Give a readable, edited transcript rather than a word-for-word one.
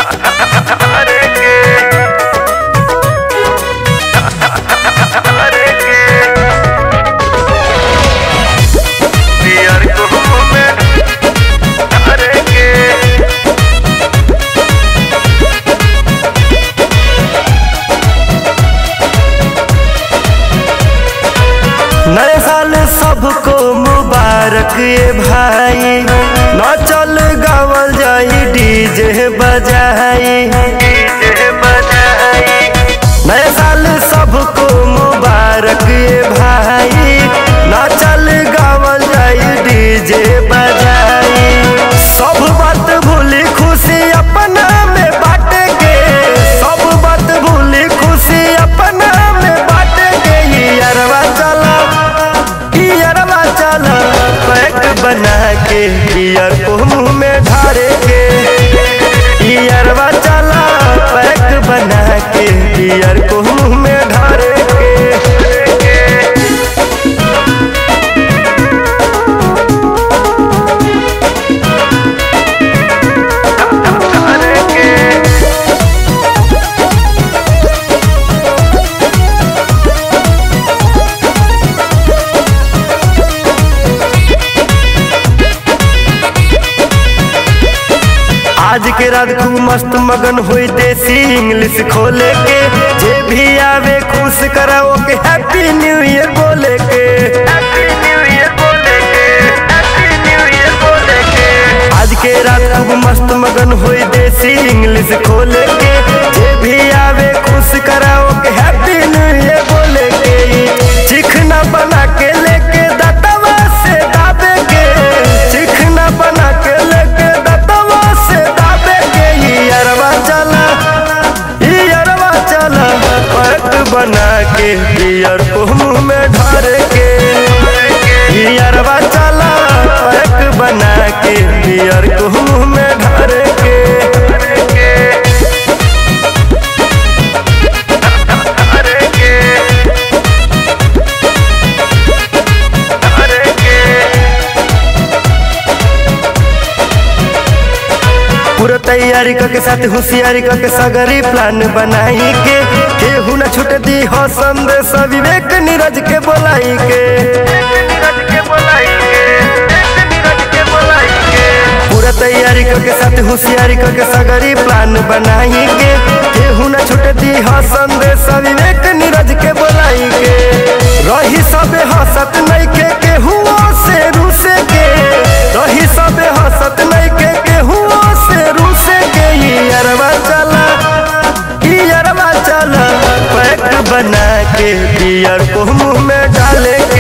नए साल सबको मुबारक ये भाई, न चल गावल जाई डीजे बजाई। नए साल सबको मुबारक ये भाई, न चल गावल जाई डीजे बजाई। सब बात भूली खुशी अपना में बांटे के, सब बात भूली खुशी अपना में बांटे के। यारवा चला पैक बना के पियर को मुँह में ढारे के। यारवा चला पैक बना के पियर को मुँह में ढारे के। आज के रात खूब मस्त मगन हुई देसी इंग्लिश खोले के। जे भी आवे खुश कराओ के हैप्पी न्यू ईयर बोले के। आज के रात खूब मस्त मगन हुई देसी इंग्लिश खोले के। जे भी आवे खुश कराओ के हैप्पी न्यू ईयर बोले के। चिकना बना के लेके दतवा से दाबे के, चिकना बना के लेके दतवा से दाबे के। यारवा चला पैक बना के पियर को मुँह में ढारे के। यारवा चला पैक बना के पियर को मुँह में ढारे के। पूरा तैयारी करके साथ होशियारी करके सगरी प्लान बनाई के। केहू न छूट दी हो संदेश विवेक नीरज के बोलाई के। पूरा तैयारी करके साथ होशियारी करके सगरी प्लान बनाई के। केहू न छूट दी हो संदेश विवेक नीरज के बोलाई के। रही सबे हंसत नहीं के केहू से रूसे के। रही सबे हंसत नहीं के केहू से रूसे के। यारवा चला पैक बना के पियर को मुँह में डाले के।